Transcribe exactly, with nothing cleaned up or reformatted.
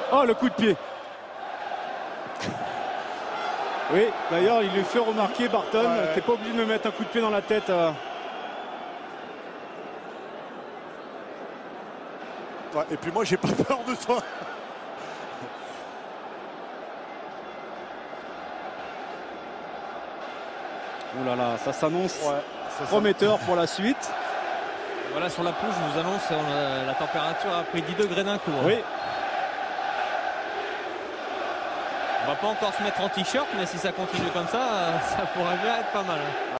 Oh, le coup de pied. Oui, d'ailleurs, il lui fait remarquer, Barton, ouais. T'es pas obligé de me mettre un coup de pied dans la tête. Euh... Ouais, et puis moi, j'ai pas peur de toi. Ouh là là, ça s'annonce ouais, prometteur pour la suite. Voilà, sur la pelouse, je vous annonce, on a, la température a pris dix degrés d'un coup. Hein. Oui. On va pas encore se mettre en t-shirt, mais si ça continue comme ça, ça pourrait bien être pas mal. Hein.